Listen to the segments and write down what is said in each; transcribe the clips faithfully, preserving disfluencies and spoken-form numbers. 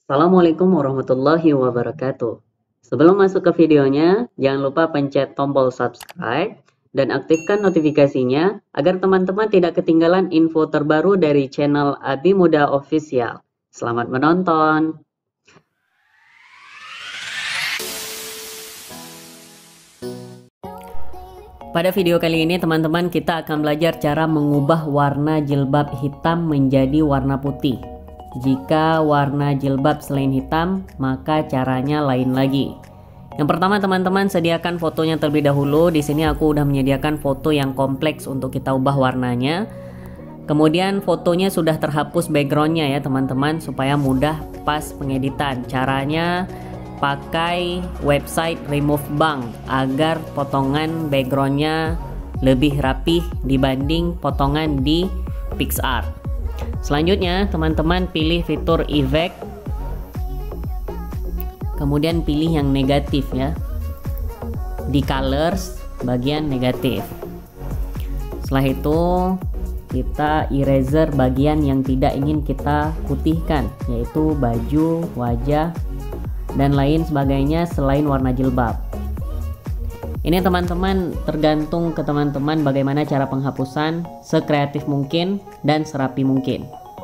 Assalamualaikum warahmatullahi wabarakatuh. Sebelum masuk ke videonya, jangan lupa pencet tombol subscribe dan aktifkan notifikasinya agar teman-teman tidak ketinggalan info terbaru dari channel Abi Muda Official. Selamat menonton. Pada video kali ini teman-teman kita akan belajar cara mengubah warna jilbab hitam menjadi warna putih. Jika warna jilbab selain hitam, maka caranya lain lagi. Yang pertama teman-teman sediakan fotonya terlebih dahulu. Di sini aku udah menyediakan foto yang kompleks untuk kita ubah warnanya. Kemudian fotonya sudah terhapus backgroundnya ya teman-teman, supaya mudah pas pengeditan. Caranya pakai website Remove Bank agar potongan backgroundnya lebih rapih dibanding potongan di PicsArt. Selanjutnya teman-teman pilih fitur effect, kemudian pilih yang negatif ya, di colors bagian negatif. Setelah itu kita eraser bagian yang tidak ingin kita putihkan, yaitu baju, wajah, dan lain sebagainya selain warna jilbab. Ini teman-teman tergantung ke teman-teman bagaimana cara penghapusan, sekreatif mungkin dan serapi mungkin.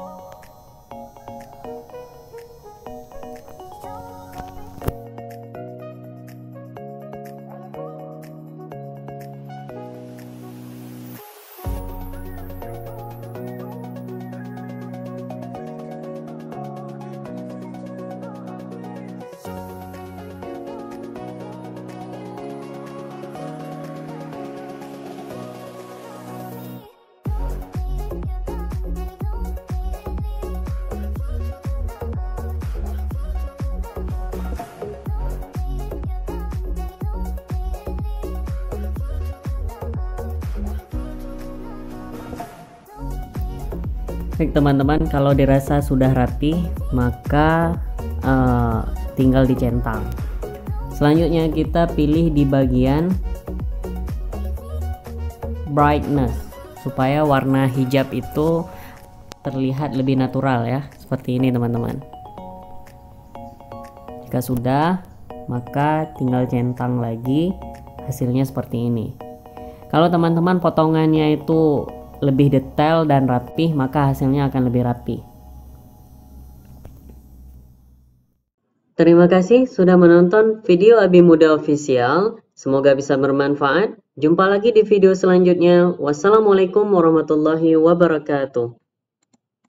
Baik teman-teman, kalau dirasa sudah rapi maka uh, tinggal dicentang. Selanjutnya kita pilih di bagian brightness supaya warna hijab itu terlihat lebih natural ya, seperti ini teman-teman. Jika sudah, maka tinggal centang lagi, hasilnya seperti ini. Kalau teman-teman potongannya itu lebih detail dan rapih, maka hasilnya akan lebih rapi. Terima kasih sudah menonton video Abi Muda Official. Semoga bisa bermanfaat. Jumpa lagi di video selanjutnya. Wassalamualaikum warahmatullahi wabarakatuh.